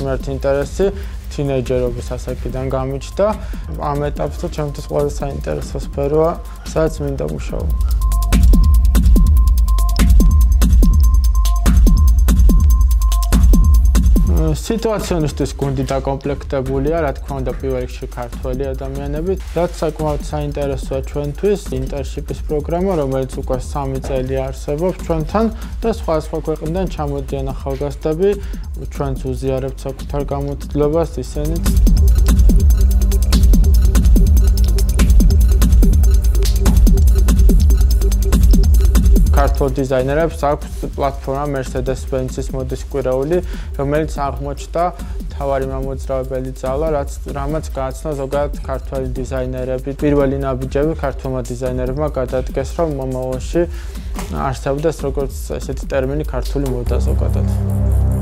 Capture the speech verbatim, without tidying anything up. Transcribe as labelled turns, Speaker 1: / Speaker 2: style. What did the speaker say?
Speaker 1: ერთ ინტერესი თინეიჯერობის ასაკიდან გამიჩნდა. ამ ეტაპზე ჩემთვის ყველაზე საინტერესო სფეროა, სადაც მინდა მუშაობა. სიტუაციონისტის გუნდი დაკომპლექტებულია, რა თქმა უნდა, პირველ რიგში ქართველი ადამიანებით. რაც საკმაოდ საინტერესოა ჩვენთვის, ინტერშიპის პროგრამა, რომელიც უკვე სამი წელი არსებობს ჩვენთან და სხვადასხვა ქვეყნიდან ჩამოდიან ახალგაზრდები, ჩვენც უზიარებთ საკუთარ გამოცდილებას, ისინიც ქართულ დიზაინერებს აქვს პლატფორმა Mercedes-Benz-ის მოდის კვირაული, რომელიც აღმოჩნდა მთავარი მამოძრავებელი ძალა, რაც რამაც გააცნო ზოგადად ქართველი დიზაინერები. პირველი ნაბიჯები ქართულმა დიზაინერებმა გადადგეს, რომ მომავალში არსებდეს როგორც ესეთი ტერმინი ქართული მოდა ზოგადად.